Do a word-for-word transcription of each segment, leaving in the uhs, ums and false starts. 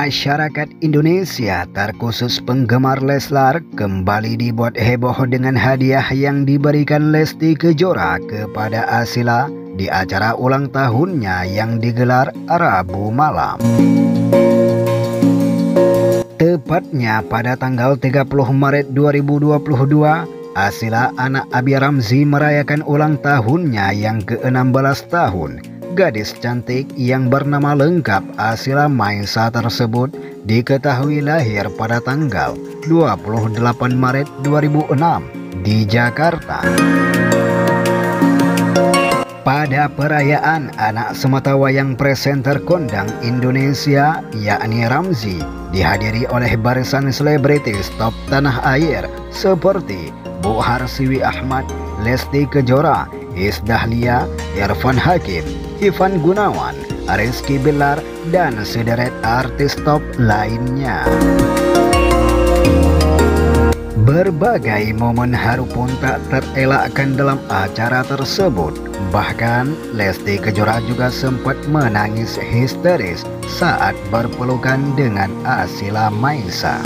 Masyarakat Indonesia, terkhusus penggemar Leslar, kembali dibuat heboh dengan hadiah yang diberikan Lesti Kejora kepada Asila di acara ulang tahunnya yang digelar Rabu malam. Tepatnya pada tanggal tiga puluh Maret dua ribu dua puluh dua, Asila anak Abi Ramzi merayakan ulang tahunnya yang ke enam belas tahun. Gadis cantik yang bernama lengkap Asila Maisa tersebut diketahui lahir pada tanggal dua puluh delapan Maret dua ribu enam di Jakarta. Pada perayaan anak sematawayang presenter kondang Indonesia yakni Ramzi dihadiri oleh barisan selebritis top tanah air seperti Bu Harsiwi Ahmad, Lesti Kejora, Iis Dahlia, Irfan Hakim, Ivan Gunawan, Rizky Bilar, dan sederet artis top lainnya. Berbagai momen haru pun tak terelakkan dalam acara tersebut. Bahkan Lesti Kejora juga sempat menangis histeris saat berpelukan dengan Asila Maisa.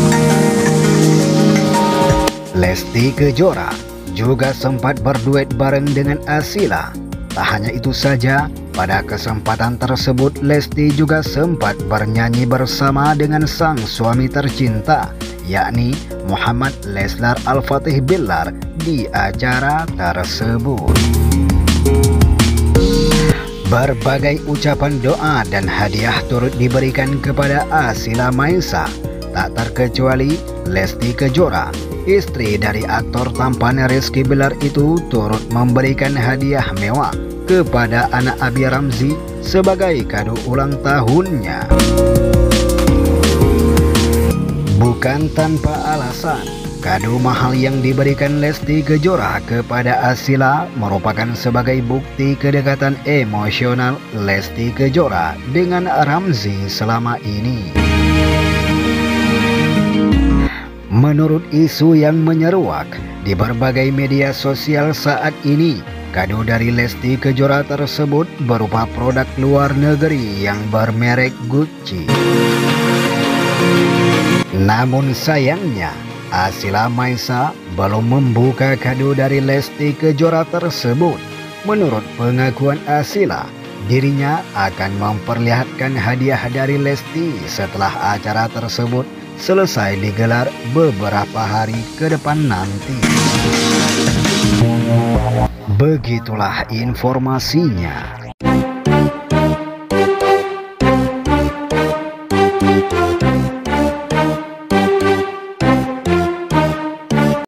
Lesti Kejora juga sempat berduet bareng dengan Asila. Tak hanya itu saja, pada kesempatan tersebut Lesti juga sempat bernyanyi bersama dengan sang suami tercinta, yakni Muhammad Leslar Al-Fatih Bilar di acara tersebut. Berbagai ucapan doa dan hadiah turut diberikan kepada Asila Maisa. Tak terkecuali Lesti Kejora, istri dari aktor tampan Rizky Bilar itu turut memberikan hadiah mewah kepada anak Abi Ramzi sebagai kado ulang tahunnya. Bukan tanpa alasan, kado mahal yang diberikan Lesti Kejora kepada Asila merupakan sebagai bukti kedekatan emosional Lesti Kejora dengan Ramzi selama ini. Menurut isu yang menyeruak di berbagai media sosial saat ini, kado dari Lesti Kejora tersebut berupa produk luar negeri yang bermerek Gucci. Namun sayangnya, Asila Maisa belum membuka kado dari Lesti Kejora tersebut. Menurut pengakuan Asila, dirinya akan memperlihatkan hadiah dari Lesti setelah acara tersebut selesai digelar beberapa hari ke depan nanti. Begitulah informasinya.